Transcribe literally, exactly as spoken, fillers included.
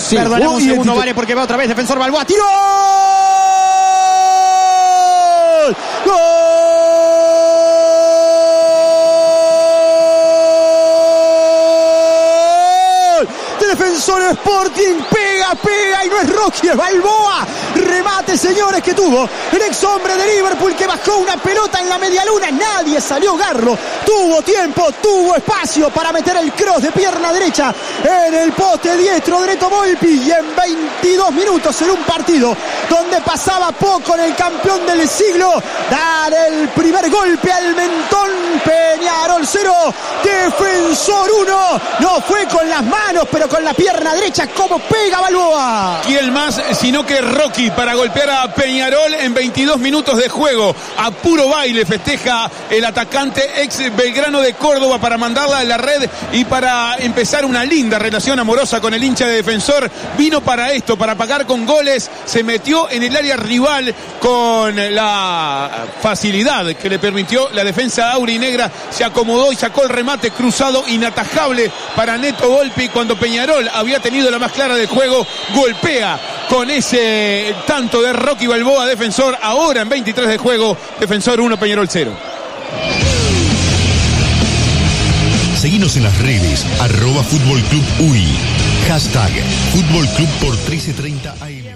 Sí. Perdonemos Uh, un segundo, tito- vale, porque va otra vez Defensor Balboa. ¡Tiro! ¡Gol! De Defensor Sporting, pega, pega, y no es Rocky, es Balboa. Remate, señores, que tuvo el ex hombre de Liverpool, que bajó una pelota en la media luna. Nadie salió Garro. Tuvo tiempo, tuvo espacio para meter el cross de pierna derecha en el poste diestro de Neto Volpi. Y en veintidós minutos, en un partido donde pasaba poco en el campeón del siglo, dar el primer golpe al mentón. Peñarol cero, Defensor uno. No fue con las manos, pero con la pierna derecha. Como pega Balboa. ¿Quién más sino que Rocky para golpear a Peñarol en veintidós minutos de juego? A puro baile festeja el atacante ex Belgrano de Córdoba para mandarla a la red y para empezar una linda relación amorosa con el hincha de Defensor. Vino para esto, para pagar con goles. Se metió en el área rival con la facilidad que le permitió la defensa aurinegra. Se acomodó y sacó el remate cruzado inatajable para Neto Volpi cuando Peñarol había tenido la más clara del juego. Golpea con ese tanto de Rocky Balboa, Defensor. Ahora en veintitrés de juego, Defensor uno, Peñarol cero. Seguinos en las redes, arroba Fútbol Club U I, hashtag Fútbol Club por trece treinta A M.